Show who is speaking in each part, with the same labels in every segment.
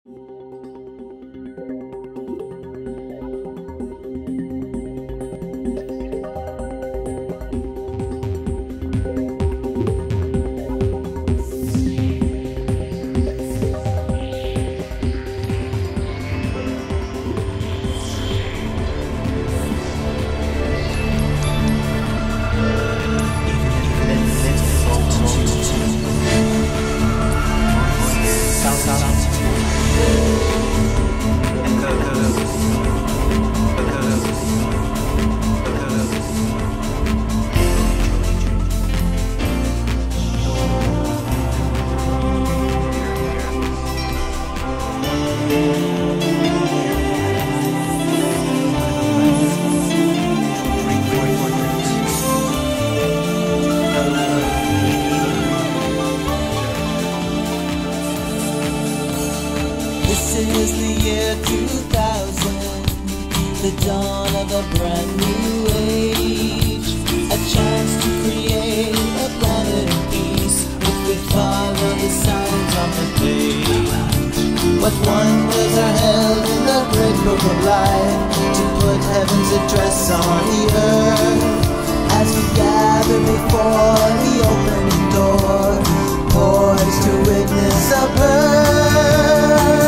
Speaker 1: This is the year 2000, the dawn of a brand new age. A chance to create a planet of peace if we follow the signs on the page. What wonders are held in the great book of life to put heaven's address on the earth. As we gather before the opening door, poised to witness a birth.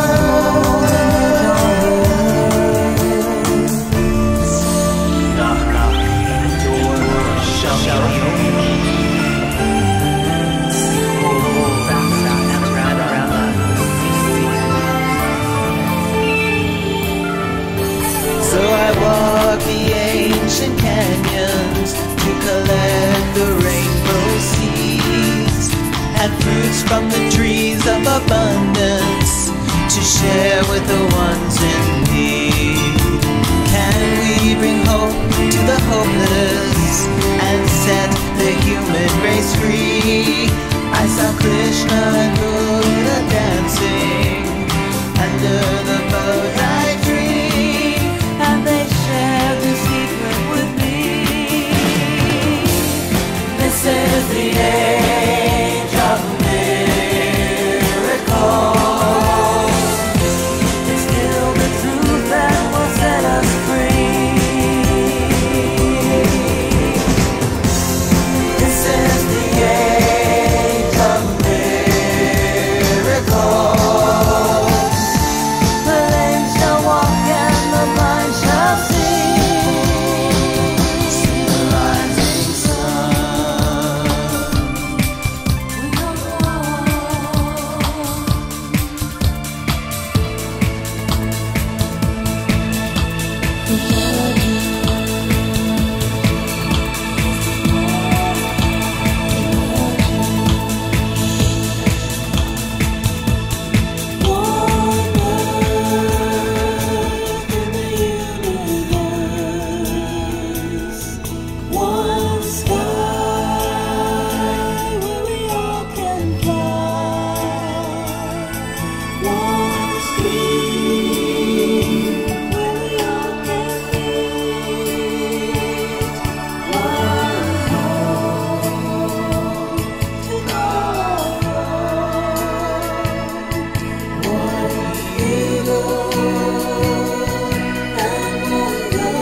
Speaker 1: So I walk the ancient canyons to collect the rainbow seeds and fruits from the trees of abundance to share with the ones in need. Can we bring hope to the hopeless and set the human race free? I saw Krishna and Buddha dancing under the Bodhi tree, and they shared the secret with me. This is the age of miracles. Distill the truth that will set us free. This is the age of miracles. The lame shall walk and the blind shall see. See the rising sun. We are one sky where we all can fly, one stream where we all can meet, one home to call home, one eagle and one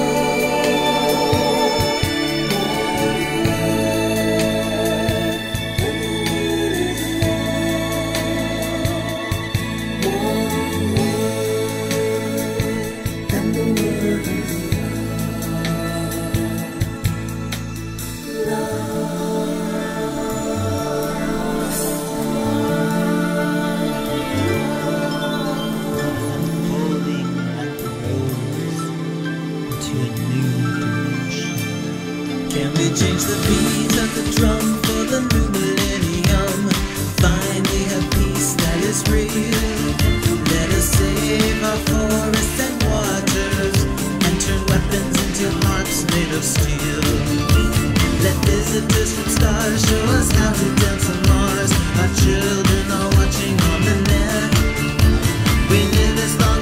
Speaker 1: unfolding like the rose to a new dimension. Can we change the beat of the drum for the new millennium? Finally have peace that is real. Let us save our forests and waters and turn weapons into hearts made of steel. Let visitors from stars show us how to dance on Mars. Our children are watching on the net. We live as long